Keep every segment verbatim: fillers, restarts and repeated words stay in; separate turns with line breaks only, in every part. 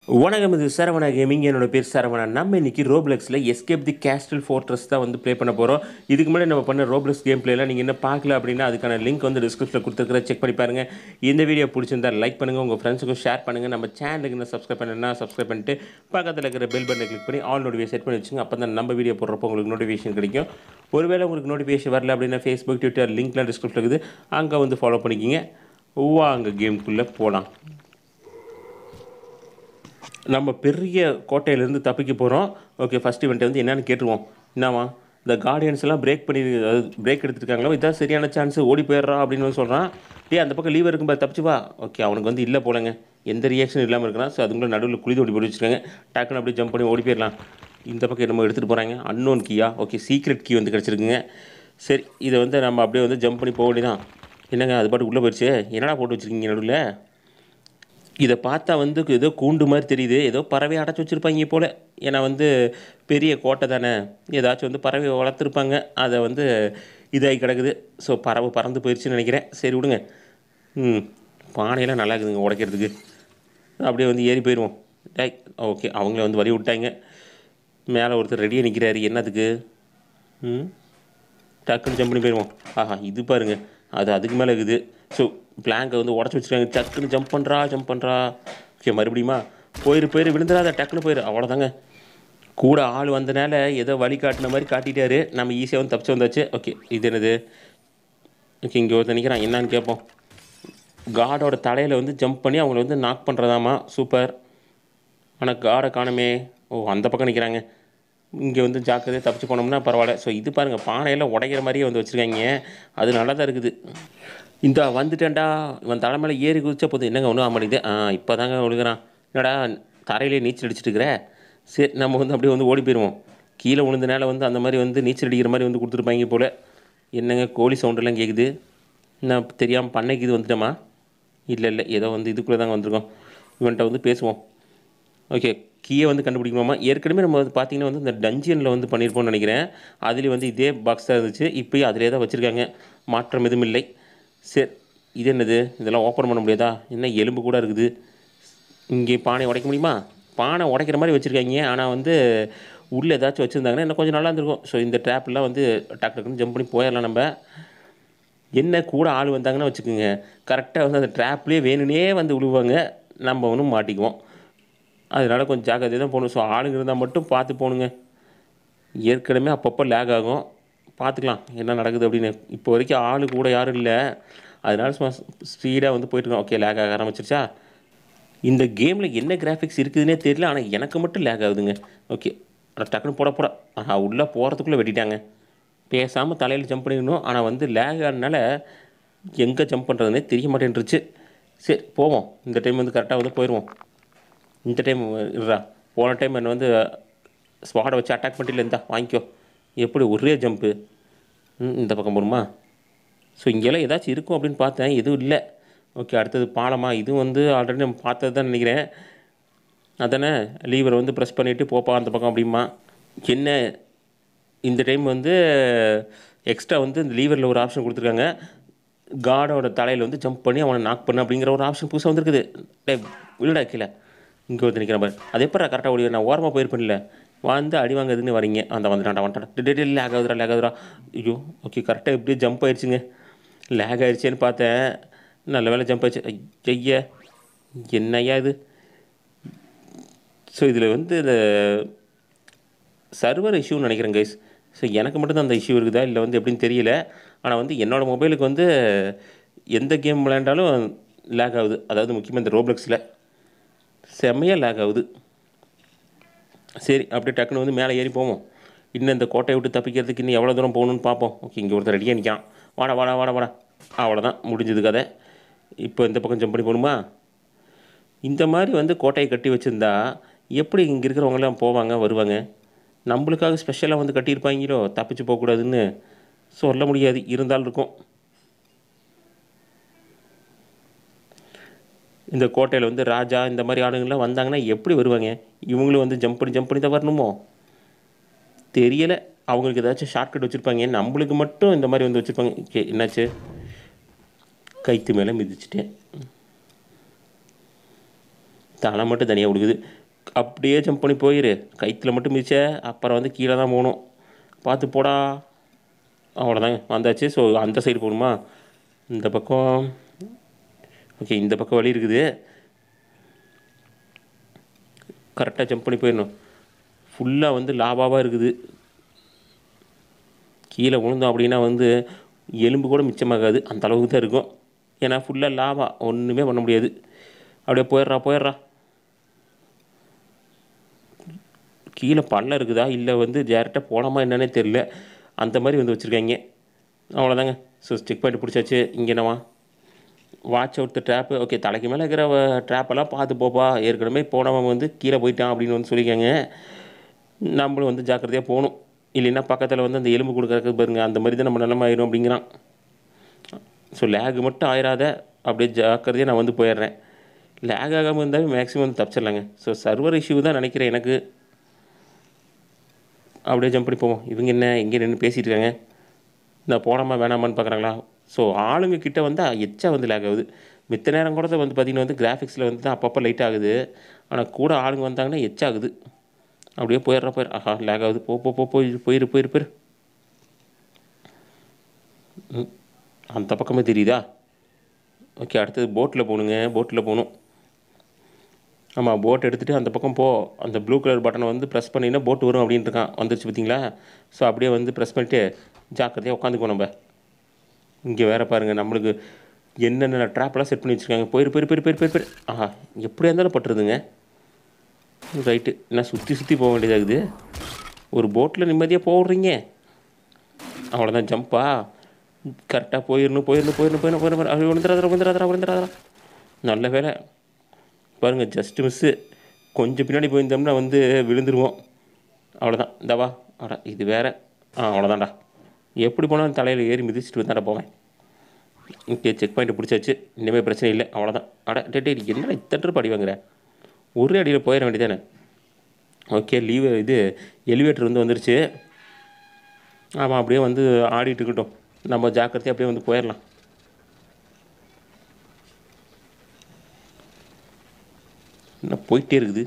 வணக்கம், இது SaravanaGaming. என்னோட பேர் சரவணா. நம்ம இன்னைக்கு ரோப்ளக்ஸில் எஸ்கேப் தி கேஸ்டல் ஃபோர்ட்ரஸ் தான் வந்து ப்ளே பண்ண போகிறோம். இதுக்கு முன்னாடி நம்ம பண்ண ரோப்ளக்ஸ் கேம் பிளேலாம் நீங்கள் என்ன பார்க்கல அப்படின்னா அதுக்கான லிங்க் வந்து டிஸ்கிரிப்ஷனில் கொடுத்துருக்குற செக் பண்ணி பாருங்கள். இந்த வீடியோ பிடிச்சிருந்தா லைக் பண்ணுங்கள், உங்கள் ஃப்ரெண்ட்ஸுக்கும் ஷேர் பண்ணுங்கள். நம்ம சேனலுக்கு என்ன சப்ஸ்கிரைப் பண்ணணும்னா சப்ஸ்கிரைப் பண்ணிட்டு பக்கத்தில் இருக்கிற பெல் பட்டனை கிளிக் பண்ணி ஆல் நோட்டிஃபிகேஷன் செட் பண்ணி வச்சுங்க. அப்போ தான் நம்ம வீடியோ போடுறப்போ உங்களுக்கு நோட்டிஃபிகேஷன் கிடைக்கும். ஒருவேளை உங்களுக்கு நோட்டிஃபிகேஷன் வரல அப்படின்னா ஃபேஸ்புக், ட்விட்டர் லிங்க்லாம் டிஸ்கிரிப்ஷனில் இருக்குது, அங்கே வந்து ஃபாலோ பண்ணிக்கிங்க. வாங்க கேமுக்குள்ளே போகலாம். நம்ம பெரிய கோட்டையிலேருந்து தப்பிக்க போகிறோம். ஓகே, ஃபஸ்ட் இவன்ட்டு வந்து என்னென்னு கேட்டுருவோம். என்னவா இந்த கார்டியன்ஸ் எல்லாம் பிரேக் பண்ணி அதாவது பிரேக் எடுத்துருக்காங்களோ, இதான் சரியான சான்ஸ், ஓடி போயிடுறா அப்படின்னு வந்து சொல்கிறான். டே அந்த பக்கம் லீவ் இருக்கும்போது தப்பிச்சு வா. ஓகே, அவனுக்கு வந்து இல்லை போலங்க, எந்த ரியாக்ஷன் இல்லாமல் இருக்கிறான். ஸோ அதுக்குள்ளே நடுவில் குழி ஓடி போட்டு வச்சுருக்காங்க. டக்குன்னு அப்படியே ஜம்ப் பண்ணி ஓடி போயிடலாம். இந்த பக்கம் என்னமோ எடுத்துகிட்டு போகிறாங்க, அன்னோன் கீயா. ஓகே, சீக்ரெட் கீ வந்து கிடச்சிருக்குங்க. சரி, இதை வந்து நம்ம அப்படியே வந்து ஜம்ப் பண்ணி போக வேண்டியதான். என்னங்க அது பாட்டு உள்ளே போயிடுச்சு, என்னடா போட்டு வச்சுருக்கீங்க நடுவில்? இதை பார்த்தா வந்து ஏதோ கூண்டு மாதிரி தெரியுது, ஏதோ பறவை அடைச்சி வச்சுருப்பாங்க போல். ஏன்னா வந்து பெரிய கோட்டை தானே, ஏதாச்சும் வந்து பறவை வளர்த்துருப்பாங்க, அதை வந்து இதாகி கிடக்குது. ஸோ பறவை பறந்து போயிடுச்சுன்னு நினைக்கிறேன். சரி விடுங்க. ம் பானையெல்லாம் நல்லா இருக்குதுங்க உடைக்கிறதுக்கு. அப்படியே வந்து ஏறி போயிடுவோம். டேய் ஓகே, அவங்கள வந்து வழி விட்டாங்க. மேலே ஒருத்தர் ரெடியாக நிற்கிறாரு, என்னத்துக்கு? ம் டக்குன்னு ஜம்ப் பண்ணி போயிடுவோம். ஆஹா, இது பாருங்கள், அது அதுக்கு மேலே இருக்குது. ஸோ பிளாங்கை வந்து உடச்சி வச்சுருக்காங்க. டக்குன்னு ஜம்ப் பண்ணுறா ஜம்ப் பண்ணுறா. ஓகே, மறுபடியுமா போயிரு போயிரு விழுந்துடாத, டக்குன்னு போயிரு. அவ்வளோதாங்க. கூட ஆள் வந்தனால ஏதோ வழி காட்டின மாதிரி காட்டிட்டாரு. நம்ம ஈஸியாக வந்து தப்பிச்சு வந்தாச்சு. ஓகே, இது என்னது? ஓகே, இங்கே ஒருத்தர் நிற்கிறான், என்னான்னு கேட்போம். காடோட தலையில் வந்து ஜம்ப் பண்ணி அவங்கள வந்து நாக் பண்ணுறதாமா. சூப்பர். ஆனால் காடை காணுமே. ஓ, அந்த பக்கம் நிற்கிறாங்க. இங்கே வந்து ஜாக்கிரதையாக தப்பிச்சு போனோம்னா பரவாயில்ல. ஸோ இது பாருங்கள், பானையெல்லாம் உடைக்கிற மாதிரியே வந்து வச்சுருக்காங்க. அது நல்லா தான் இருக்குது. இந்த வந்துட்டேன்டா, இவன் தலைமையில் ஏறி குதிச்சா போதும். என்னங்க ஒன்றும் ஆமாடிது. ஆ இப்போ தாங்க விழுகிறான். என்னடா தரையிலே நீச்சல் அடிச்சுட்டு இருக்கிற? சரி, நம்ம வந்து அப்படியே வந்து ஓடி போயிடுவோம். கீழே விழுந்தனால வந்து அந்த மாதிரி வந்து நீச்சல் அடிக்கிற மாதிரி வந்து கொடுத்துருப்பாங்க போல். என்னங்க கோழி சவுண்டெல்லாம் கேட்குது. நான் தெரியாமல் பண்ணைக்கு இது வந்துட்டோமா? இல்லை இல்லை, ஏதோ வந்து இதுக்குள்ளே தாங்க வந்திருக்கோம். இவன்கிட்ட வந்து பேசுவோம். ஓகே, கீயை வந்து கண்டுபிடிக்கணுமா? ஏற்கனவே நம்ம வந்து பார்த்திங்கன்னா வந்து இந்த டஞ்சியனில் வந்து பண்ணியிருப்போம்னு நினைக்கிறேன். அதுலேயும் வந்து இதே பாக்ஸ் தான் இருந்துச்சு, இப்போயும் அதிலே தான் வச்சுருக்காங்க, மாற்றம் எதுவும் இல்லை. சரி, இது என்னது? இதெல்லாம் ஓப்பன் பண்ண முடியாதா? என்ன எலும்பு கூட இருக்குது. இங்கே பானை உடைக்க முடியுமா? பானை உடைக்கிற மாதிரி வச்சுருக்காங்க, ஆனால் வந்து உள்ளே ஏதாச்சும் வச்சுருந்தாங்கன்னா இன்னும் கொஞ்சம் நல்லா இருந்திருக்கும். ஸோ இந்த ட்ராப்லாம் வந்து டக்கு டக்குன்னு ஜம்ப் பண்ணி போயிடலாம். நம்ம என்ன கூட ஆள் வந்தாங்கன்னா வச்சுக்கோங்க, கரெக்டாக வந்து அந்த ட்ராப்லேயே வேணுனே வந்து விழுவாங்க, நம்ம ஒன்றும் மாட்டிக்குவோம். அதனால் கொஞ்சம் ஜாக்கிரதையாக தான் போகணும். ஸோ ஆளுங்க இருந்தால் மட்டும் பார்த்து போகணுங்க. ஏற்கனவே அப்பப்போ லேக் ஆகும், பார்த்துக்கலாம் என்ன நடக்குது அப்படின்னு. இப்போ வரைக்கும் ஆளு கூட யாரும் இல்லை, அதனால சும்மா ஸ்பீடாக வந்து போயிட்டுருக்கோம். ஓகே, லேக் ஆக ஆரம்பிச்சிருச்சா? இந்த கேமில் என்ன கிராஃபிக்ஸ் இருக்குதுன்னே தெரியல, ஆனால் எனக்கு மட்டும் லேக் ஆகுதுங்க. ஓகே, டக்குன்னு போட போட ஆஹா, உள்ளே போகிறதுக்குள்ளே வெட்டிட்டாங்க. பேசாமல் தலையில் ஜம்ப் பண்ணிடணும், ஆனால் வந்து லேக் ஆனதுனால எங்கே ஜம்ப் பண்ணுறதுனே தெரிய மாட்டேன்ருச்சு. சரி போவோம், இந்த டைம் வந்து கரெக்டாக வந்து போயிடுவோம். இந்த டைம் இருடா, போன டைம் என்னை வந்து ஸ்வாடை வச்சு அட்டாக் பண்ணிட்டு இருந்தா வாங்கிக்கோ. எப்படி ஒரே ஜம்ப்பு. ம் இந்த பக்கம் போகணுமா? ஸோ இங்கெல்லாம் ஏதாச்சும் இருக்கும் அப்படின்னு பார்த்தேன், எதுவும் இல்லை. ஓகே, அடுத்தது பாலமா? இதுவும் வந்து ஆல்ரெடி நம்ம பார்த்தது தான் நினைக்கிறேன். அதானே, லீவரை வந்து ப்ரெஸ் பண்ணிவிட்டு போப்பா அந்த பக்கம் அப்படிமா. என்ன இந்த டைம் வந்து எக்ஸ்ட்ரா வந்து இந்த லீவரில் ஒரு ஆப்ஷன் கொடுத்துருக்காங்க, காடோட தலையில் வந்து ஜம்ப் பண்ணி அவனை நாக் பண்ணு அப்படிங்கிற ஒரு ஆப்ஷன் புதுசாக வந்துருக்குது. டே விழுடா கீழே. இங்கே வந்து நிற்கிற மாதிரி அது எப்போ கரெக்டாக ஓடி? நான் ஓரமாக போயிருப்பேன்ல, வந்து அடி வாங்குறதுன்னு வரீங்க. அந்த வந்துட்டான்டா வந்துட்டான். டெய்லி லேக் ஆகுதுரா லேக் ஆகுதுரா. ஐயோ ஓகே, கரெக்டாக எப்படியே ஜம்ப் ஆயிடுச்சுங்க. லேக் ஆயிடுச்சேன்னு பார்த்தேன், நல்ல வேலை ஜம்ப் ஆயிடுச்சு. ஐயா என்னையா இது? ஸோ இதில் வந்து இந்த சர்வர் இஷ்யூன்னு நினைக்கிறேன் கைஸ். ஸோ எனக்கு மட்டும்தான் அந்த இஷ்யூ இருக்குதா இல்லை வந்து எப்படின்னு தெரியல. ஆனால் வந்து என்னோடய மொபைலுக்கு வந்து எந்த கேம் விளையாண்டாலும் லேக் ஆகுது. அதாவது முக்கியமாக இந்த ரோப்ளக்ஸில் செம்மையாக லேக் ஆகுது. சரி, அப்படியே டக்குன்னு வந்து மேலே ஏறி போவோம். இன்னும் இந்த கோட்டையை விட்டு தப்பிக்கிறதுக்கு இன்னும் எவ்வளோ தூரம் போகணுன்னு பார்ப்போம். ஓகே, இங்கே ஒருத்தர் ரெடியாக நிற்கான். வாடா வாடா வாடா வாடா. அவ்வளோதான், முடிஞ்சது கதை. இப்போ இந்த பக்கம் ஜம்ப் பண்ணி போகணுமா? இந்த மாதிரி வந்து கோட்டையை கட்டி வச்சுருந்தா எப்படி இங்கே இருக்கிறவங்களாம் போவாங்க வருவாங்க? நம்மளுக்காக ஸ்பெஷலாக வந்து கட்டியிருப்பாங்களோ, தப்பிச்சு போகக்கூடாதுன்னு சொல்ல முடியாது, இருந்தாலும் இருக்கும். இந்த கோட்டையில் வந்து ராஜா இந்த மாதிரி ஆளுங்கள்லாம் வந்தாங்கன்னா எப்படி வருவாங்க? இவங்களும் வந்து ஜம்ப் பண்ணி ஜம்ப் பண்ணி தான் வரணுமோ தெரியலை. அவங்களுக்கு ஏதாச்சும் ஷார்ட்கட் வச்சுருப்பாங்க, நம்மளுக்கு மட்டும் இந்த மாதிரி வந்து வச்சுருப்பாங்க. ஓகே, என்னாச்சு? கைத்து மேலே மிதிச்சிட்டேன், தலை மட்டும் தனியாக கொடுக்குது. அப்படியே ஜம்ப் பண்ணி போயிரு. கயித்துல மட்டும் மிதிச்ச, அப்புறம் வந்து கீழே தான் போகணும். பார்த்து போடா. அவ்வளோதாங்க வந்தாச்சு. ஸோ அந்த சைடு போகணுமா? இந்த பக்கம் ஓகே, இந்த பக்கம் வழி இருக்குது. கரெக்டாக ஜம்ப் பண்ணி போயிடணும். ஃபுல்லாக வந்து லாவாவாக இருக்குது. கீழே விழுந்தோம் அப்படின்னா வந்து எலும்பு கூட மிச்சமாகாது, அந்த அளவுக்கு தான் இருக்கும். ஏன்னா ஃபுல்லாக லாவா, ஒன்றுமே பண்ண முடியாது. அப்படியே போயிடுறா போயிடுறா. கீழே பள்ளம் இருக்குதா இல்லை வந்து டேரெக்டாக போனோமா என்னன்னே தெரில, அந்த மாதிரி வந்து வச்சுருக்காங்க. அவ்வளோதாங்க. ஸோ செக் பாயிண்ட் பிடிச்சாச்சு. இங்கே என்னவா? Watch out the trap. Okay, தலைக்கு மேலே இருக்கிற ட்ராப்பெல்லாம் பார்த்து போப்பா. ஏற்கனவே போனவன் வந்து கீழே போயிட்டான் அப்படின்னு வந்து சொல்லிக்காங்க. நம்மளும் வந்து ஜாக்கிரதையாக போகணும். இல்லைன்னா பக்கத்தில் வந்து அந்த எலும்பு கொடுக்குறது பாருங்க, அந்த மாதிரி தான் நம்ம நிலம ஆயிரும் அப்படிங்கிறான். ஸோ லேகு மட்டும் ஆயிராத, அப்படியே ஜாக்கிரதையாக நான் வந்து போயிடுறேன். லேக் ஆகாமல் இருந்தாலும் மேக்ஸிமம் வந்து தப்பிச்சிடலாங்க. ஸோ சர்வர் இஷ்யூ தான் நினைக்கிறேன் எனக்கு. அப்படியே ஜம்ப் பண்ணி போவோம். இவங்க என்ன எங்கே நின்று பேசிகிட்டு இருக்காங்க? இந்த போனோமா வேணாமான்னு பார்க்குறாங்களா? ஸோ ஆளுங்க கிட்ட வந்து எச்சா வந்து லேக் ஆகுது. மித்த நேரம் கூட வந்து பார்த்திங்கன்னா வந்து கிராஃபிக்ஸில் வந்து தான் அப்பப்போ லைட் ஆகுது. ஆனால் கூட ஆளுங்க வந்தாங்கன்னா எச்சாகுது. அப்படியே போயிடுறா போயிரு. ஆஹா, லேக் ஆகுது. போ போ போ போயிரு போயிரு போயிரு போயிரு. ம், அந்த பக்கமே தெரியுதா? ஓகே, அடுத்தது போட்டில் போகணுங்க. போட்டில் போகணும். ஆமாம், போட் எடுத்துகிட்டு அந்த பக்கம் போ. அந்த ப்ளூ கலர் பட்டனை வந்து ப்ரெஸ் பண்ணிங்கன்னா போட் வரும் அப்படின்ட்டு இருக்கான். வந்துருச்சு பார்த்தீங்களா? ஸோ அப்படியே வந்து ப்ரெஸ் பண்ணிவிட்டு ஜாக்கிரதையாக உட்காந்துக்குவோம் நம்ம. இங்கே வேறு பாருங்கள், நம்மளுக்கு என்னென்ன ட்ராப்லாம் செட் பண்ணி வச்சுருக்காங்க. போயிரு போயிரு போயிரு போயிரு போயிரு போயிரு. ஆஹா, எப்படியா இருந்தாலும் பட்டுருதுங்க. ரைட்டு, என்ன சுற்றி சுற்றி போக வேண்டியதாகுது. ஒரு போட்டில் நிம்மதியாக போடுறீங்க. அவ்வளோதான். ஜம்பா கரெக்டாக போயிடணும் போயிடணும் போயிடணும் போயிடணும் போயிடணும். அப்படி விழுந்துடாதரா விழுந்துடாதரா விழுந்துடாதரா. நல்ல வேலை பாருங்கள், ஜஸ்ட்டு மிஸ்ஸு. கொஞ்சம் பின்னாடி போயிருந்தோம்னா வந்து விழுந்துருவோம். அவ்வளோதான். இந்தவா அடா, இது வேறு. ஆ, அவ்வளோதான்டா. எப்படி போனாலும் தலையில் ஏறி மிதிச்சுட்டு வந்தாடா போவேன். ஓகே, செக் பாயிண்ட்டு பிடிச்சாச்சு. இனிமேல் பிரச்சனை இல்லை. அவ்வளோதான். அட டே டே என்னடா இத்தனை படி வாங்குற? ஒரே அடியில் போயிட வேண்டியதானே? ஓகே, லீவு இது எலிவேட்டர் வந்து வந்துருச்சு. ஆமாம், அப்படியே வந்து ஆடிட்டு இருக்கட்டும். நம்ம ஜாக்கிரதையாக அப்படியே வந்து போயிடலாம். என்ன போயிட்டே இருக்குது.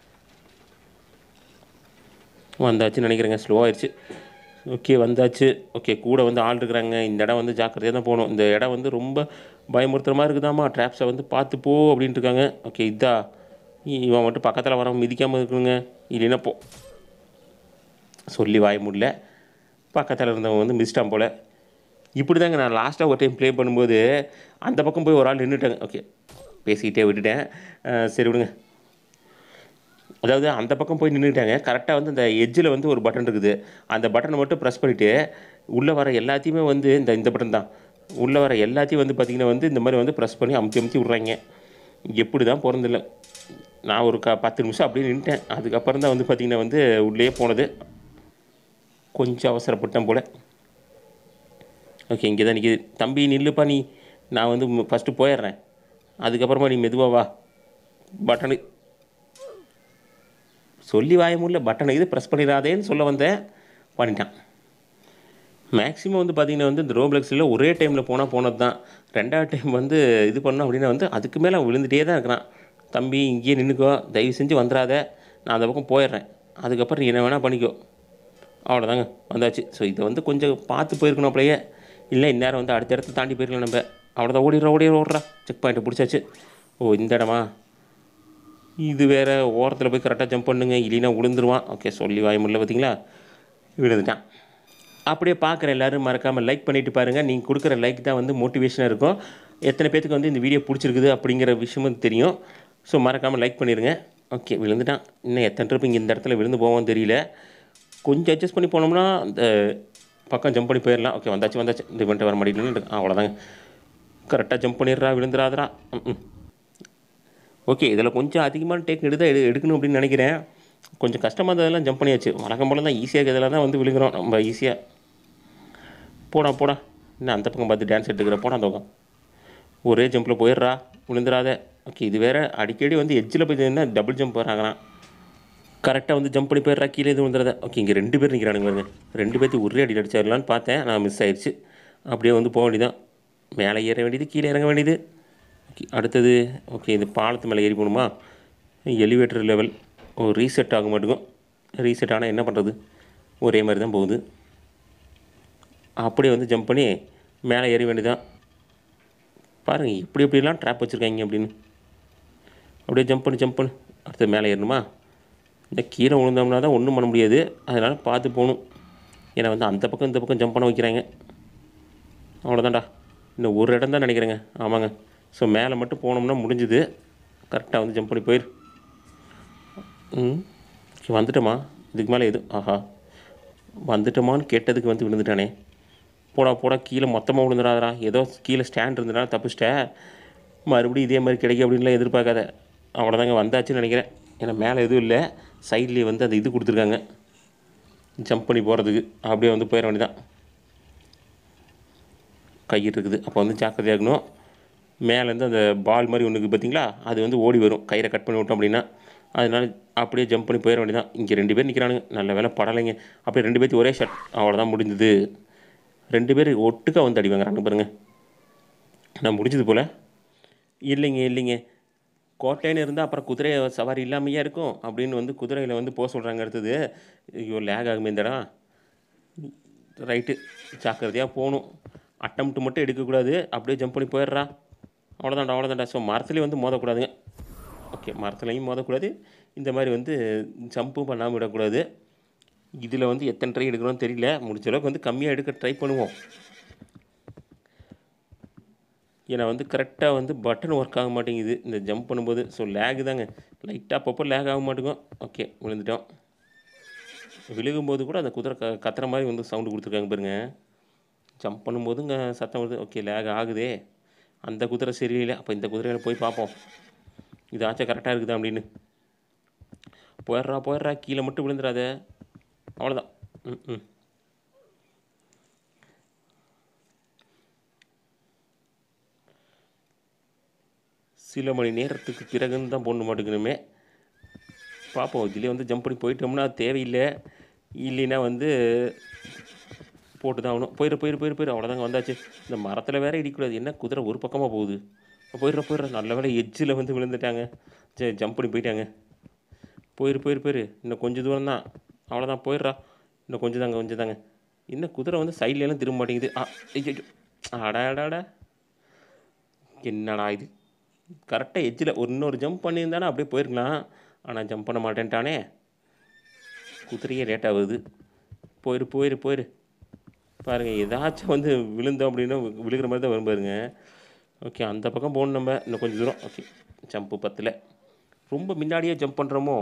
வந்தாச்சுன்னு நினைக்கிறேங்க. ஸ்லோ ஆயிடுச்சு. ஓகே, வந்தாச்சு. ஓகே, கூட வந்து ஆள் இருக்கிறாங்க. இந்த இடம் வந்து ஜாக்கிரதையாக தான் போகணும். இந்த இடம் வந்து ரொம்ப பயமுறுத்துற மாதிரி இருக்குதாம்மா. ட்ராப்ஸை வந்து பார்த்து போ அப்படின்ட்டு இருக்காங்க. ஓகே, இதா இவன் மட்டும் பக்கத்தில் வர மிதிக்காமல் இருக்கணுங்க. இல்லைன்னா போ சொல்லி வாய முடியல. பக்கத்தில் இருந்தவங்க வந்து மிதிச்சிட்டான் போல். இப்படி தாங்க நான் லாஸ்ட்டாக ஒரு டைம் ப்ளே பண்ணும்போது அந்த பக்கம் போய் ஒரு ஆள் நின்றுட்டாங்க. ஓகே, பேசிக்கிட்டே விட்டுட்டேன். சரி விடுங்க. அதாவது அந்த பக்கம் போய் நின்றுட்டாங்க. கரெக்டாக வந்து இந்த எட்ஜில் வந்து ஒரு பட்டன் இருக்குது. அந்த பட்டனை மட்டும் ப்ரெஸ் பண்ணிவிட்டு உள்ளே வர எல்லாத்தையுமே வந்து இந்த இந்த பட்டன் தான். உள்ளே வர எல்லாத்தையும் வந்து பார்த்திங்கன்னா வந்து இந்த மாதிரி வந்து ப்ரெஸ் பண்ணி அமுத்தி அமுத்தி விட்றாங்க. எப்படி தான் பிறந்தில்ல. நான் ஒரு க பத்து நிமிஷம் அப்படியே நின்ட்டேன். அதுக்கப்புறம் தான் வந்து பார்த்திங்கன்னா வந்து உள்ளே போனது. கொஞ்சம் அவசரப்பட்டேன் போல். ஓகே, இங்கே தான் நிற்கிது. தம்பி நில்லுப்பா நீ. நான் வந்து ஃபஸ்ட்டு போயிடுறேன், அதுக்கப்புறமா நீ மெதுவாக வா. பட்டனு சொல்லி வாய முடியல. பட்டனை இது ப்ரெஸ் பண்ணிடாதேன்னு சொல்ல வந்தேன், பண்ணிட்டான். மேக்ஸிமம் வந்து பார்த்திங்கன்னா வந்து இந்த ரோப்ளக்ஸில் ஒரே டைமில் போனால் போனது தான். ரெண்டாவது டைம் வந்து இது பண்ணோம் அப்படின்னா வந்து அதுக்கு மேலே அவன் விழுந்துகிட்டே தான் இருக்கிறான். தம்பி இங்கேயே நின்றுக்கோ, தயவு செஞ்சு வந்துடாத, நான் அந்த பக்கம் போயிடுறேன், அதுக்கப்புறம் நீ என்ன வேணால் பண்ணிக்கோ. அவ்வளோதாங்க, வந்தாச்சு. ஸோ இதை வந்து கொஞ்சம் பார்த்து போயிருக்கணும் அப்படியே. இல்லை இந்நேரம் வந்து அடுத்த இடத்த தாண்டி போயிருக்கலாம் நம்ம. அவ்வளோதான், ஓடிடுறா ஓடிடுற ஓடுறா. செக் பாயிண்ட்டை பிடிச்சாச்சு. ஓ, இந்த இடமா? இது வேறு. ஓரத்தில் போய் கரெக்டாக ஜம்ப் பண்ணுங்க, இல்லைன்னா விழுந்துருவான். ஓகே, சொல்லி வாய முடியல பார்த்தீங்களா, விழுந்துட்டான். அப்படியே பார்க்குற எல்லோரும் மறக்காமல் லைக் பண்ணிவிட்டு பாருங்கள். நீங்கள் கொடுக்குற லைக் தான் வந்து மோட்டிவேஷனாக இருக்கும். எத்தனை பேத்துக்கு வந்து இந்த வீடியோ பிடிச்சிருக்குது அப்படிங்கிற விஷயமும் தெரியும். ஸோ மறக்காமல் லைக் பண்ணிடுங்க. ஓகே, விழுந்துட்டான். இன்னும் எத்தனை ட்ரிப் இங்கே இந்த இடத்துல விழுந்து போவோம்னு தெரியல. கொஞ்சம் அட்ஜஸ்ட் பண்ணி போனோம்னா அந்த பக்கம் ஜம்ப் பண்ணி போயிடலாம். ஓகே, வந்தாச்சு வந்தாச்சு. இந்த இவன்ட்டு வர மாட்டேங்குது. அவ்வளோதாங்க. கரெக்டாக ஜம்ப் பண்ணிடுறா, விழுந்துடாதரா. ம் ஓகே, இதில் கொஞ்சம் அதிகமான டேக் எடுத்து எடு எடுக்கணும் அப்படின்னு நினைக்கிறேன். கொஞ்சம் கஷ்டமாக இருந்ததெல்லாம் ஜம்ப் பண்ணியாச்சு. வழக்கம் போல் தான் ஈஸியாக இதெல்லாம் தான் வந்து விழுகிறோம் நம்ம ஈஸியாக. போடா போடா. இன்னும் அந்த பக்கம் பார்த்து டான்ஸ் எடுத்துக்கிற போடா. அந்த பக்கம் ஒரே ஜம்பில் போயிடுறா, விழுந்துடாத. ஓகே, இது வேறு அடிக்கடி வந்து எட்ஜில் போய் என்ன டபுள் ஜம்ப் வராங்களாம். கரெக்டாக வந்து ஜம்ப் பண்ணி போயிடுறா, கீழே இது விழுந்துடாத. ஓகே, இங்கே ரெண்டு பேர் நிற்கிறானுங்க பாருங்க. ரெண்டு பேர்த்து ஒரே அடி அடிச்சிடலான்னு பார்த்தேன், நான் மிஸ் ஆயிடுச்சு. அப்படியே வந்து போக வேண்டியதான். மேலே ஏற வேண்டியது, கீழே இறங்க வேண்டியது. ஓகே, அடுத்தது. ஓகே, இது பாலத்து மேலே ஏறி போகணுமா? Elevator level. ஓ ரீசெட் ஆக மாட்டேங்கும். ரீசெட் ஆனால் என்ன பண்ணுறது, ஒரே மாதிரி தான் போகுது. அப்படியே வந்து ஜம்ப் பண்ணி மேலே ஏற வேண்டியதான். பாருங்கள் இப்படி எப்படிலாம் ட்ராப் வச்சுருக்காங்க அப்படின்னு. அப்படியே ஜம்ப் பண்ணி ஜம்ப் பண்ணி அடுத்து மேலே ஏறணுமா. இந்த கீழே விழுந்தோம்னா தான் ஒன்றும் பண்ண முடியாது, அதனால் பார்த்து போகணும். ஏன்னா வந்து அந்த பக்கம் இந்த பக்கம் ஜம்ப் பண்ண வைக்கிறாங்க. அவ்வளோதான்டா, இன்னும் ஒரு இடம் தான் நினைக்கிறேங்க. ஆமாங்க. ஸோ மேலே மட்டும் போனோம்னா முடிஞ்சுது. கரெக்டாக வந்து ஜம்ப் பண்ணி போயிரு. ம் வந்துட்டோமா, இதுக்கு மேலே எது, ஆஹா வந்துட்டோமான்னு கேட்டதுக்கு வந்து விழுந்துட்டானே. போடா போடா கீழே மொத்தமாக விழுந்துடாதரா. ஏதோ கீழே ஸ்டாண்ட் இருந்ததுனால தப்பிச்சிட்டேன். மறுபடியும் இதே மாதிரி கிடைக்கும் அப்படின்லாம் எதிர்பார்க்காத. அவ்வளோதாங்க, வந்தாச்சுன்னு நினைக்கிறேன். ஏன்னா மேலே எதுவும் இல்லை, சைட்லேயே வந்து அந்த இது கொடுத்துருக்காங்க ஜம்ப் பண்ணி போகிறதுக்கு. அப்படியே வந்து போயிட வேண்டியதான். கையிட்டு இருக்குது, அப்போ வந்து ஜாக்கிரதையாக இருக்கணும். மேலேருந்து அந்த பால் மாதிரி ஒன்று இருக்குது பார்த்தீங்களா, அது வந்து ஓடி வரும் கயிறை கட் பண்ணி விட்டோம் அப்படின்னா. அதனால் அப்படியே ஜம்ப் பண்ணி போயிட வேண்டியதான். இங்கே ரெண்டு பேர் நிற்கிறானுங்க, நல்ல வேலை படலைங்க. அப்படியே ரெண்டு பேர்த்து ஒரே ஷாட், அவ்வளோதான் முடிஞ்சுது. ரெண்டு பேர் ஒட்டுக்கா வந்து அடி வாங்குறாங்க பாருங்கள். நான் முடிஞ்சது போல். இல்லைங்க இல்லைங்க, கோட்டைன்னு இருந்தால் அப்புறம் குதிரை சவாரி இல்லாமையாக இருக்கும் அப்படின்னு வந்து குதிரையில் வந்து போக சொல்கிறாங்க. அடுத்தது ஐயோ லேக் ஆகுமே இந்த இடம். ரைட்டு, ஜாக்கிரதையாக போகணும். அட்டம்ப்ட் மட்டும் எடுக்கக்கூடாது, அப்படியே ஜம்ப் பண்ணி போயிடுறா. அவ்வளோதான்டா அவ்வளோதான்டா. ஸோ மரத்துலேயும் வந்து மோதக்கூடாதுங்க. ஓகே, மரத்துலையும் மோதக்கூடாது, இந்த மாதிரி வந்து ஜம்ப்பும் பண்ணாமல் விடக்கூடாது. இதில் வந்து எத்தனை ட்ரை எடுக்கணும்னு தெரியல, முடிஞ்ச அளவுக்கு வந்து கம்மியாக எடுக்க ட்ரை பண்ணுவோம். ஏன்னா வந்து கரெக்டாக வந்து பட்டன் ஒர்க் ஆக மாட்டேங்குது இந்த ஜம்ப் பண்ணும்போது. ஸோ லேகு தாங்க, லைட்டாக அப்பப்போ லேக் ஆக மாட்டேங்கும். ஓகே விழுந்துட்டோம். விழுகும்போது கூட அந்த குதிரை க கத்துற மாதிரி வந்து சவுண்டு கொடுத்துருக்காங்க பாருங்கள். ஜம்ப் பண்ணும்போதுங்க சத்தம் வருது. ஓகே லேக் ஆகுதே, அந்த குதிரை சரியில்லை. அப்போ இந்த குதிரையில் போய் பார்ப்போம் இதாச்சும் கரெக்டாக இருக்குதா அப்படின்னு. போயிடுறா போயிடுறா, கீழே மட்டும் விழுந்துடாத. அவ்வளோதான். ம் ம் சில மணி நேரத்துக்கு பிறகுன்னு தான் பொண்ணு மாட்டுக்கணுமே. பார்ப்போம், இதுலேயே வந்து ஜம்ப் பண்ணி போயிட்டோம்னா தேவையில்லை, இல்லைன்னா வந்து போட்டு தான் ஆகணும். போயிரு போயிரு போயிரு போயிரு அவ்வளோதாங்க, வந்தாச்சு. இந்த மரத்தில் வேறு இடிக்கூடாது, என்ன குதிரை ஒரு பக்கமாக போகுது. போயிடுற போயிடுற, நல்ல வேலை எட்ஜில் வந்து விழுந்துட்டாங்க. சரி ஜம்ப் பண்ணி போயிட்டாங்க. போயிரு போயிரு போயிரு, இன்னும் கொஞ்சம் தூரம் தான், அவ்வளோதான் போயிடுறா. இன்னும் கொஞ்சம் தாங்க கொஞ்சம் தாங்க. இன்னும் குதிரை வந்து சைட்லலாம் திரும்ப மாட்டேங்குது. ஆ ஐயோ, அடாடாடா என்னடா இது. கரெக்டாக எட்ஜில் ஒரு இன்னொரு ஜம்ப் பண்ணியிருந்தானே அப்படியே போயிருக்கலாம். ஆனால் ஜம்ப் பண்ண மாட்டேன்ட்டானே, குதிரையே லேட் ஆகுது. போயிரு போயிரு போயிரு. பாருங்கள் ஏதாச்சும் வந்து விழுந்தோம் அப்படின்னா விழுகிற மாதிரி தான் வரும் பாருங்க. ஓகே அந்த பக்கம் போகணும் நம்ம, இன்னும் கொஞ்சம் தூரம். ஓகே ஜம்ப்பு பத்தில் ரொம்ப முன்னாடியே ஜம்ப் பண்ணுறோமோ.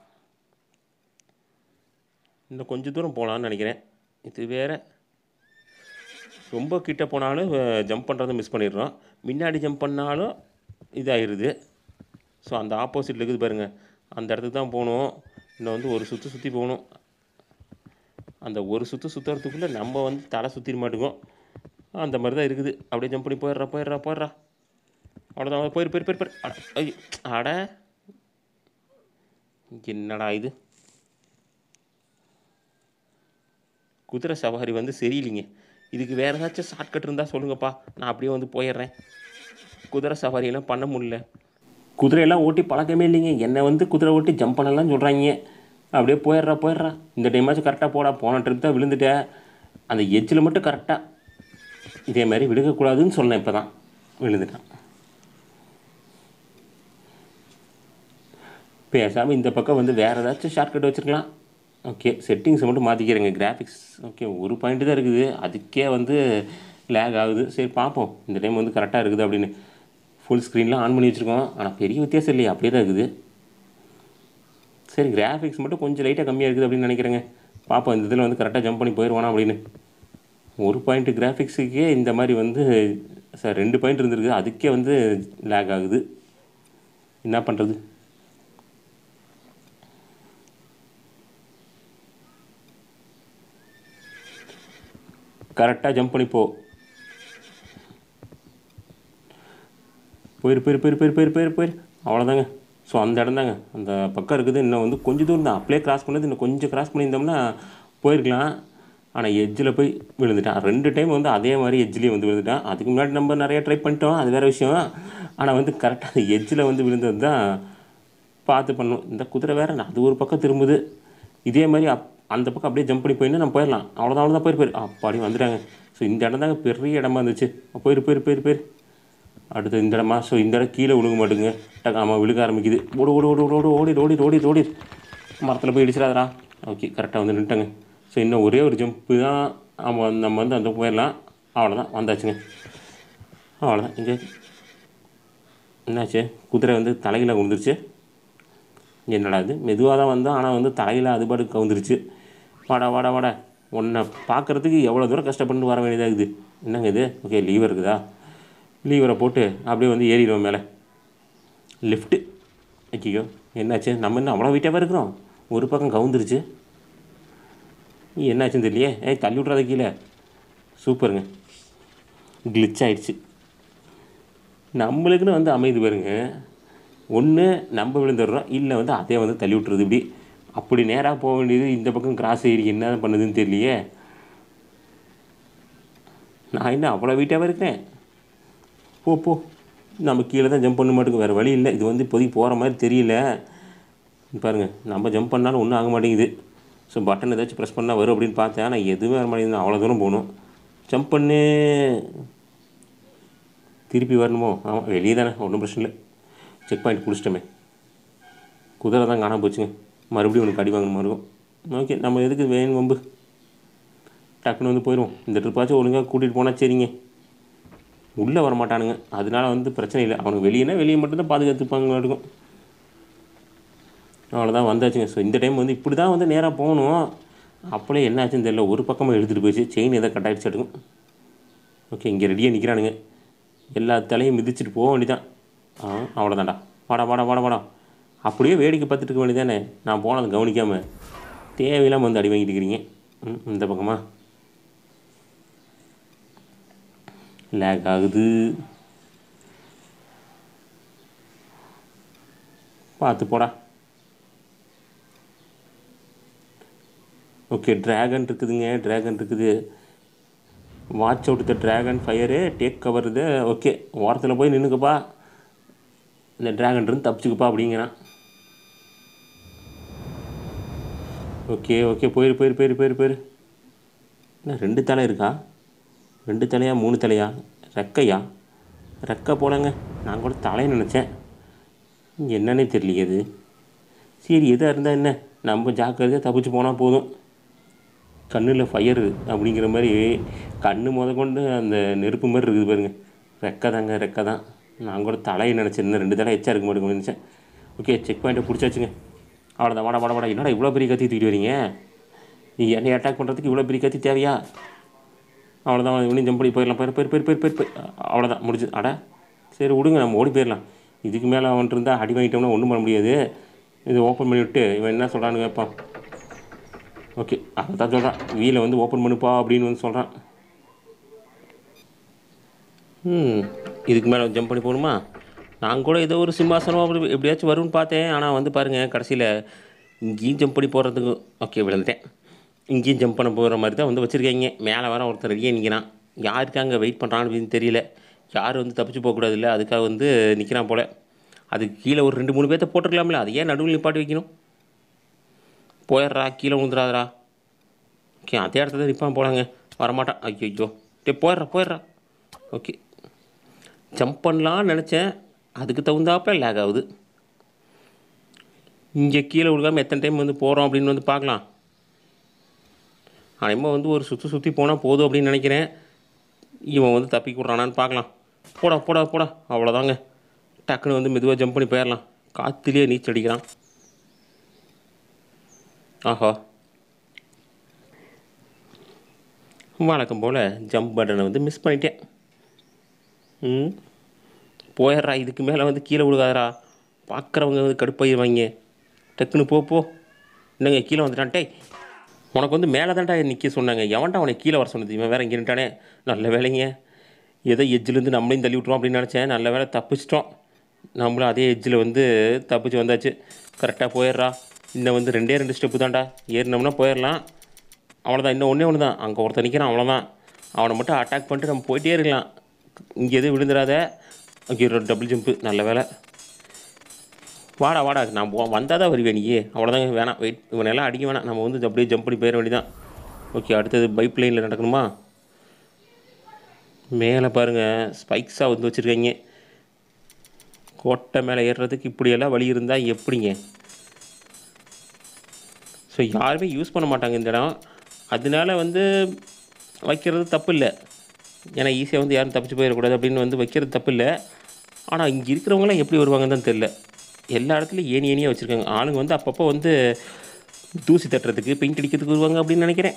இன்னும் கொஞ்சம் தூரம் போகலான்னு நினைக்கிறேன். இது வேறு, ரொம்ப கிட்ட போனாலும் ஜம்ப் பண்ணுறதை மிஸ் பண்ணிடுறோம், முன்னாடி ஜம்ப் பண்ணாலும் இதாகிடுது. ஸோ அந்த ஆப்போசிட்டில் இருக்குது பாருங்கள், அந்த இடத்துக்கு தான் போகணும். இன்னும் வந்து ஒரு சுற்றி சுற்றி போகணும். அந்த ஒரு சுற்று சுற்றுறதுக்குள்ளே நம்ம வந்து தலை சுற்றிட மாட்டேங்கும். அந்த மாதிரி தான் இருக்குது. அப்படியே ஜம்ப் பண்ணி போயிடுறா போயிடுறா போயிடுறா. அவ்வளோதான், போயிரு போயிரு போயிரு போயிரு. ஐயோ அட என்னடா இது, குதிரை சவாரி வந்து சரியில்லைங்க. இதுக்கு வேறு ஏதாச்சும் ஷார்ட்கட் இருந்தால் சொல்லுங்கப்பா, நான் அப்படியே வந்து போயிடுறேன். குதிரை சவாரியெல்லாம் பண்ண முடியல, குதிரையெல்லாம் ஓட்டி பழக்கமே இல்லைங்க. என்னை வந்து குதிரை ஓட்டி ஜம்ப் பண்ணலாம் சொல்கிறாங்க. அப்படியே போயிடுறா போயிடுறா. இந்த டைமாச்சும் கரெக்டாக போடா, போன ட்ரிப் தான் விழுந்துட்டேன். அந்த எட்ஜில் மட்டும் கரெக்டாக இதே மாதிரி விழுகக்கூடாதுன்னு சொன்னேன், இப்போ தான் விழுந்துட்டான். பேசாமல் இந்த பக்கம் வந்து வேறு ஏதாச்சும் ஷார்ட்கட் வச்சுருக்கலாம். ஓகே செட்டிங்ஸை மட்டும் மாற்றிக்கிறேங்க, கிராஃபிக்ஸ். ஓகே ஒரு பாயிண்ட்டு தான் இருக்குது, அதுக்கே வந்து லேக் ஆகுது. சரி பார்ப்போம் இந்த டைம் வந்து கரெக்டாக இருக்குது அப்படின்னு. ஃபுல் ஸ்க்ரீன்லாம் ஆன் பண்ணி வச்சுருக்கோம், ஆனால் பெரிய வித்தியாசம் இல்லையா, அப்படியே தான் இருக்குது. சரி கிராஃபிக்ஸ் மட்டும் கொஞ்சம் லைட்டாக கம்மியாக இருக்குது அப்படின்னு நினைக்கிறேங்க. பார்ப்போம் இந்த இதில் வந்து கரெக்டாக ஜம்ப் பண்ணி போயிடுவானா அப்படின்னு. ஒரு பாயிண்ட்டு கிராஃபிக்ஸுக்கே இந்த மாதிரி வந்து சார் ரெண்டு பாயிண்ட் இருந்துருக்குது, அதுக்கே வந்து லேக் ஆகுது. என்ன பண்ணுறது. கரெக்டாக ஜம்ப் பண்ணி போ. போயிரு போயிரு போயிரு போயிரு போயிரு போயிரு போயிரு அவ்வளோதாங்க. ஸோ அந்த இடம் தாங்க அந்த பக்கம் இருக்குது. இன்னும் வந்து கொஞ்சம் தூரம் தான், அப்படியே கிராஸ் பண்ணது. இன்னும் கொஞ்சம் கிராஸ் பண்ணியிருந்தோம்னா போயிருக்கலாம். ஆனால் எட்ஜில் போய் விழுந்துட்டான். ரெண்டு டைம் வந்து அதே மாதிரி எட்ஜிலேயே வந்து விழுந்துட்டான். அதுக்கு முன்னாடி நம்ம நிறையா ட்ரை பண்ணிட்டோம், அது வேறு விஷயம். ஆனால் வந்து கரெக்டாக அந்த எட்ஜில் வந்து விழுந்தது தான் பார்த்து பண்ணணும். இந்த குதிரை வேறு அது ஒரு பக்கம் திரும்புது. இதே மாதிரி அப் அந்த பக்கம் அப்படியே ஜம்ப் பண்ணி போயின்னா நம்ம போயிடலாம். அவ்வளோதான் அவ்வளோதான் போயிரு போயிரு அப்பாடி வந்துட்டாங்க. ஸோ இந்த இடம் தாங்க பெரிய இடமா இருந்துச்சு. போயிரு போயிரு போயிரு போயிரு அடுத்து இந்த இடமா? ஸோ இந்த இடம் கீழே விழுக மாட்டுங்க. டக் ஆமாம் விழுக ஆரம்பிக்குது. ஓடு ஓடு ஓடு ஓடு ஓடி ஓடி ஓடி ஓடி மரத்தில் போய் இடிச்சிடாதரா. ஓகே கரெக்டாக வந்து நின்ட்டாங்க. ஸோ இன்னும் ஒரே ஒரு ஜம்ப்பு தான். ஆமாம் நம்ம வந்து அந்த போயிடலாம். அவ்வளோதான் வந்தாச்சுங்க. அவ்வளோதான். இங்கே என்னாச்சு? குதிரை வந்து தலையில் விழுந்துருச்சு. என்னடா இது மெதுவாக தான் வந்தோம், ஆனால் வந்து தலையில் அது பாட்டுக்கு கவுந்துருச்சு. வாடா வாடா வாடா உன்னை பார்க்குறதுக்கு எவ்வளோ தூரம் கஷ்டப்பட்டு வர வேண்டியதாக இருக்குது. என்னங்க இது? ஓகே லீவர் இருக்குதா? லீவரை போட்டு அப்படியே வந்து ஏறிடுவோம் மேலே. லிஃப்ட்டு. ஐயோ என்னாச்சு? நம்ம இன்னும் அவ்வளோ வீட்டாக இருக்கிறோம். ஒரு பக்கம் கவுந்துருச்சு. என்னாச்சுன்னு தெரியலையே. ஏய் தள்ளி விட்றாத கீழே. சூப்பருங்க. கிளிச் ஆகிடுச்சு. நம்மளுக்குன்னு வந்து அமைதி பாருங்க. ஒன்று நம்ம விழுந்துடுறோம், இல்லை வந்து அதே வந்து தள்ளி விட்டுருது. இப்படி அப்படி நேராக போக வேண்டியது இந்த பக்கம் கிராஸ் ஏறி என்ன பண்ணுதுன்னு தெரியலையே. நான் இன்னும் அவ்வளோ வீட்டாகவே இருக்கேன். போ போ நம்ம கீழே தான் ஜம்ப் பண்ண மாட்டேங்க, வேறு வழி இல்லை. இது வந்து இப்போதைக்கு போகிற மாதிரி தெரியல. பாருங்கள் நம்ம ஜம்ப் பண்ணாலும் ஒன்றும் ஆக மாட்டேங்குது. ஸோ பட்டன் ஏதாச்சும் ப்ரெஸ் பண்ணால் வரும் அப்படின்னு பார்த்தேன், ஆனால் எதுவுமே வர மாட்டேங்குது. அவ்வளோ தூரம் போகணும். ஜம்ப் பண்ணு. திருப்பி வரணுமோ? ஆமாம் வெளியே தானே, ஒன்றும் பிரச்சனை இல்லை. செக் பாயிண்ட் பிடிச்சிட்டோமே. குதிரை தான் காணாமல் போச்சுங்க. மறுபடியும் ஒன்று அடி வாங்கணுமா இருக்கும். ஓகே நம்ம எதுக்கு வேணும் வம்பு, டக்குன்னு வந்து போயிடுவோம். இந்த ட்ரிப்பாச்சும் ஒழுங்காக கூட்டிகிட்டு போனால் சரிங்க. உள்ளே வர மாட்டானுங்க, அதனால வந்து பிரச்சனை இல்லை. அவனுக்கு வெளியேனா வெளியே மட்டும்தான் பாதுகாத்துப்பாங்க இருக்கும். அவ்வளோதான் வந்தாச்சுங்க. ஸோ இந்த டைம் வந்து இப்படி தான் வந்து நேராக போகணும். அப்படியே என்ன ஆச்சுன்னு தெரியல, ஒரு பக்கமாக எடுத்துகிட்டு போயிடுச்சு. செயின் எதாவது கட் ஆகிடுச்சு எடுக்கும். ஓகே இங்கே ரெடியாக நிற்கிறானுங்க. எல்லா தலையும் மிதிச்சுட்டு போக வேண்டியதான். ஆ அவ்வளோதான்டா. வாடா வாடா வாடா வாடா. அப்படியே வேடிக்கை பார்த்துட்டு இருக்க வேண்டியதானே. நான் போனதை கவனிக்காமல் தேவையில்லாமல் வந்து அடி வாங்கிட்டு இருக்கிறீங்க. ம் இந்த பக்கமா லேக் ஆகுது. பார்த்து போடா. ஓகே ட்ராகன் இருக்குதுங்க, ட்ராகன் இருக்குது. Watch out the dragon fire take cover இது. ஓகே ஓரத்தில் போய் நின்றுக்கப்பா, இந்த ட்ராகன் இருந்து தப்பிச்சுக்குப்பா அப்படிங்கிறான். ஓகே ஓகே போயிரு போயிரு போயிரு போயிரு போயிரு. என்ன ரெண்டு தலை இருக்கா? ரெண்டு தலையா மூணு தலையா? ரெக்கையா? ரெக்கை போலங்க, நான் கூட தலைன்னு நினச்சேன். என்னன்னே தெரியலையே அது. சரி எதாக இருந்தால் என்ன, நம்ம ஜாக்கிரதையாக தப்பிச்சு போனால் போதும். கண்ணில் ஃபயரு அப்படிங்கிற மாதிரி கண்ணு முத கொண்டு அந்த நெருப்பு மாதிரி இருக்குது பாருங்கள். ரெக்கை தாங்க ரெக்கை தான். நான் கூட தலையை நினச்சிருந்தேன், ரெண்டு தலை எச்சா இருக்க மாட்டேங்குன்னு நினச்சேன். ஓகே செக் பாயிண்ட்டை பிடிச்சாச்சுங்க. அவ்வளோதான். வாடா வாடா வாடா. என்னடா இவ்வளோ பெரிய கத்தி தூக்கிட்டு வரீங்க? நீங்கள் என்னை அட்டாக் பண்ணுறதுக்கு இவ்வளோ பெரிய கத்தி தேவையா? அவ்வளோதான் இவனையும் ஜம்ப் பண்ணி போயிடலாம். போயிரு போயிரு போயிரு போயிரு போயிரு போய் அவ்வளோதான் முடிஞ்சு. அட சரி விடுங்க, நம்ம ஓடி போயிடலாம். இதுக்கு மேலே அவன்ட்டு இருந்தால் அடி வாங்கிட்டோம்னா ஒன்றும் பண்ண முடியாது. இது ஓப்பன் பண்ணி விட்டு இவன் என்ன சொல்கிறான்னு கேட்பான். ஓகே அதை தான் சொல்கிறான், வீலை வந்து ஓப்பன் பண்ணுப்பா அப்படின்னு வந்து சொல்கிறான். ம் இதுக்கு மேலே ஜம்ப் பண்ணி போகணுமா? நான் கூட ஏதோ ஒரு சிம்மாசனம் அப்படி எப்படியாச்சும் வரும்னு பார்த்தேன். ஆனால் வந்து பாருங்கள் கடைசியில் இங்கேயும் ஜம்ப் பண்ணி போகிறதுக்கு ஓகே விழுந்துட்டேன். இங்கேயும் ஜம்ப் பண்ண போகிற மாதிரி தான் வந்து வச்சுருக்கீங்க. மேலே வர ஒருத்தர் ரெடியாக நிற்கிறான். யாருக்கு அங்கே வெயிட் பண்ணுறான்னு அப்படின்னு தெரியல. யார் வந்து தப்பிச்சு போகக்கூடாது இல்லை, அதுக்காக வந்து நிற்கிறான் போல். அதுக்கு கீழே ஒரு ரெண்டு மூணு பேர்த்த போட்டிருக்கலாம்ல, அது ஏன் நடுவில் நிப்பாட்டி வைக்கணும்? போயிடுறா, கீழே விழுந்துடாதரா. ஓகே அதே இடத்துல நிற்பான் போலாங்க. வரமாட்டான். ஐயோ ஐயோ டே போயிடுறா போயிடுறா. ஓகே ஜம்ப் பண்ணலான்னு நினச்சேன், அதுக்கு தகுந்தாப்பில் லேக் ஆகுது. இங்கே கீழே விழுகாமல் எத்தனை டைம் வந்து போகிறோம் அப்படின்னு வந்து பார்க்கலாம். ஆனால் வந்து ஒரு சுற்றி சுற்றி போனால் போதும் அப்படின்னு நினைக்கிறேன். இவன் வந்து தப்பி விட்றானான்னு பார்க்கலாம். போடா போடா போடா. அவ்வளோதாங்க, டக்குன்னு வந்து மெதுவாக ஜம்ப் பண்ணி போயிடலாம். காற்றுலேயே நீச்சல் அடிக்கிறான். ஆஹா வழக்கம் போல் ஜம்ப் பட்டனை வந்து மிஸ் பண்ணிட்டேன். ம் போயிடுறா, இதுக்கு மேலே வந்து கீழே விழுகாதரா. பார்க்குறவங்க வந்து கடுப்பாயிருவாங்க. டக்குன்னு போ போ. என்னங்க கீழே வந்துட்டான்ட்டே. உனக்கு வந்து மேலே தான்டா நிற்க சொன்னாங்க, எவன்டா அவனை கீழே வர சொன்னது? இவன் வேறு இங்கே நின்ட்டானே. நல்ல வேலைங்க, ஏதோ எஜ்ஜிலேருந்து நம்மளையும் தள்ளி விட்ருவோம் அப்படின்னு நினச்சேன். நல்ல வேலை தப்பிச்சிட்டோம். நம்மளும் அதே எஜ்ஜில் வந்து தப்பிச்சு வந்தாச்சு. கரெக்டாக போயிடுறா. இன்னும் வந்து ரெண்டே ரெண்டு ஸ்டெப்பு தான்டா, ஏறினோம்னா போயிடலாம். அவ்வளோதான், இன்னும் ஒன்றே ஒன்று தான். அங்கே ஒருத்தர் நிற்கிறான், அவ்வளோதான். அவனை மட்டும் அட்டாக் பண்ணிட்டு நம்ம போயிட்டே இருக்கலாம். இங்கே எதுவும் விழுந்துடாத. ஓகே டபுள் ஜம்ப்பு, நல்ல வேலை. வாடா வாடா நான் வந்தால் தான் வருவேன் நீ. அவ்வளோதாங்க, வேணாம் வெயிட், இவனெல்லாம் அடிக்க வேணாம். நம்ம வந்து அப்படியே ஜம்ப் பண்ணி போயிட வேண்டியதான். ஓகே, அடுத்தது பைப் லைனில் நடக்கணுமா? மேலே பாருங்கள் ஸ்பைக்ஸாக வந்து வச்சுருக்கீங்க. கோட்டை மேலே ஏறுறதுக்கு இப்படியெல்லாம் வழி இருந்தால் எப்படிங்க? ஸோ யாருமே யூஸ் பண்ண மாட்டாங்க இந்த இடம். அதனால வந்து வைக்கிறது தப்பு இல்லை. ஏன்னா ஈஸியாக வந்து யாரும் தப்பிச்சு போயிடக்கூடாது அப்படின்னு வந்து வைக்கிறது தப்பு இல்லை. ஆனால் இங்கே இருக்கிறவங்களாம் எப்படி வருவாங்கன்னு தான் தெரில. எல்லா இடத்துலையும் ஏணி ஏணியாக வச்சுருக்காங்க. ஆளுங்க வந்து அப்பப்போ வந்து தூசி தட்டுறதுக்கு பெயிண்ட் அடிக்கிறதுக்கு வருவாங்க அப்படின்னு நினைக்கிறேன்.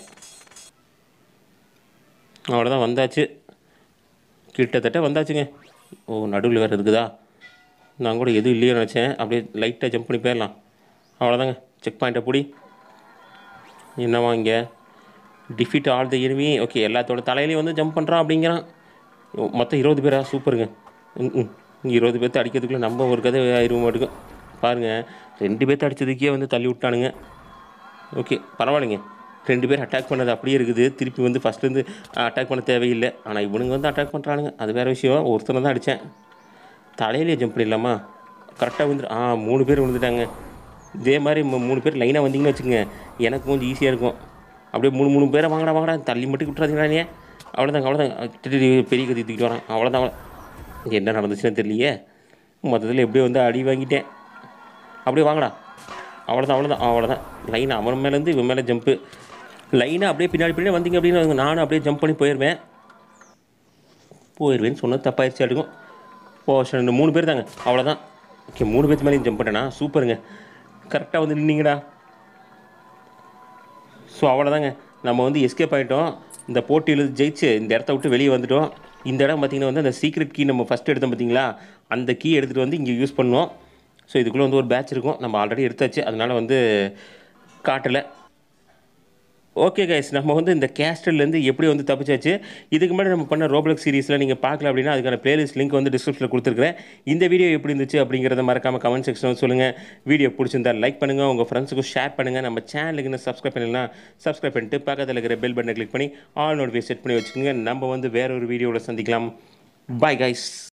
அவ்வளோதான், வந்தாச்சு, கிட்டத்தட்ட வந்தாச்சுங்க. ஓ, நடுவில் வேறு இருக்குதா? நான் கூட எதுவும் இல்லையோ நினச்சேன். அப்படியே லைட்டாக ஜம்ப் பண்ணி போயிடலாம். அவ்வளோதாங்க, செக் பாயிண்ட்டை பிடி. என்னவா இங்கே defeat all the enemy. Okay, எல்லாத்தோட தலையிலையும் வந்து ஜம்ப் பண்ணுறான் அப்படிங்கிறான். மொத்தம் இருபது பேரா? சூப்பருங்க. ம் ம் இருபது பேர்த்து அடிக்கிறதுக்குள்ளே நம்ம ஒரு கதை ஆயிரம் மாட்டுக்கும். பாருங்கள், ரெண்டு பேர்த்து அடித்ததுக்கே வந்து தள்ளி விட்டானுங்க. ஓகே, பரவாயில்லைங்க. ரெண்டு பேர் அட்டாக் பண்ணது அப்படியே இருக்குது. திருப்பி வந்து ஃபஸ்ட்லேருந்து அட்டாக் பண்ண தேவையில்லை. ஆனால் இவனுங்க வந்து அட்டாக் பண்ணுறானுங்க, அது வேறு விஷயம். ஒருத்தனை தான் அடித்தேன். தலையிலே ஜம்ப் பண்ணிடலாமா? கரெக்டாக வந்துடு. ஆ, மூணு பேர் விழுந்துட்டாங்க. இதே மாதிரி மூணு பேர் லைனாக வந்தீங்கன்னு வச்சுக்கோங்க, எனக்கு கொஞ்சம் ஈஸியாக இருக்கும். அப்படியே மூணு மூணு பேரை வாங்கடா வாங்கடா, தள்ளி மட்டும் விட்டுறாதீங்களா நீ. அவ்வளோதாங்க அவ்வளோதாங்க. திடீர் பெரிய கத்தி தூக்கிட்டு வரான். அவ்வளோதான் அவ்வளோ. என்ன நடந்துச்சுன்னு தெரியலையே. மொத்தத்தில் எப்படியோ வந்து அடி வாங்கிட்டேன். அப்படியே வாங்கடா. அவ்வளோதான் அவ்வளோதான் அவ்வளோதான். லைனாக அவன் மேலேருந்து இவன் மேலே ஜம்ப்பு. லைனாக அப்படியே பின்னாடி பின்னாடி வந்தீங்க அப்படின்னு நானும் அப்படியே ஜம்ப் பண்ணி போயிடுவேன். போயிடுவேன்னு சொன்னது தப்பாயிருச்சு அடுக்கும். ஓ ரெண்டு மூணு பேர் தாங்க, அவ்வளோதான். ஓகே, மூணு பேர்த்து மேலேயும் ஜம்ப் பண்ணேண்ணா. சூப்பருங்க, கரெக்டாக வந்து நின்னீங்கடா. ஸோ அவ்வளோதாங்க, நம்ம வந்து எஸ்கேப் ஆகிட்டோம். இந்த போட்டியில் ஜெயிச்சு இந்த இடத்த விட்டு வெளியே வந்துவிட்டோம். இந்த இடம் பார்த்திங்கன்னா வந்து அந்த சீக்ரெட் கீ நம்ம ஃபஸ்ட்டு எடுத்தோம் பார்த்தீங்களா, அந்த கீ எடுத்துகிட்டு வந்து இங்கே யூஸ் பண்ணோம். ஸோ இதுக்குள்ளே வந்து ஒரு பேட்ச் இருக்கும், நம்ம ஆல்ரெடி எடுத்தாச்சு, அதனால் வந்து காட்டலை. ஓகே கைஸ், நம்ம வந்து இந்த கேஸ்டல்லேருந்து எப்படி வந்து தப்பிச்சாச்சு. இதுக்கு முன்னாடி நம்ம பண்ண ரோப்ளக்ஸ் சீரிஸில் நீங்கள் பார்க்கல அப்படின்னா அதுக்கான பிளேலிஸ்ட் லிங்க் வந்து டிஸ்கிரிப்ஷனில் கொடுத்துருக்கேன். இந்த வீடியோ எப்படி இருந்துச்சு அப்படிங்கிறத மறக்காமல் கமெண்ட் செக்ஷனில் சொல்லுங்கள். வீடியோ பிடிச்சிருந்தா லைக் பண்ணுங்கள், உங்கள் ஃப்ரெண்ட்ஸுக்கும் ஷேர் பண்ணுங்கள். நம்ம சேனலுக்கு இன்னும் சப்ஸ்கிரைப் பண்ணலாம், சப்ஸ்கிரைப் பண்ணிட்டு பக்கத்தில் இருக்கிற பெல் பட்டனை கிளிக் பண்ணி ஆல் நோட்டிஃபிகேஷன் செட் பண்ணி வச்சுக்கோங்க. நம்ம வந்து வேற ஒரு வீடியோவில் சந்திக்கலாம். Bye guys.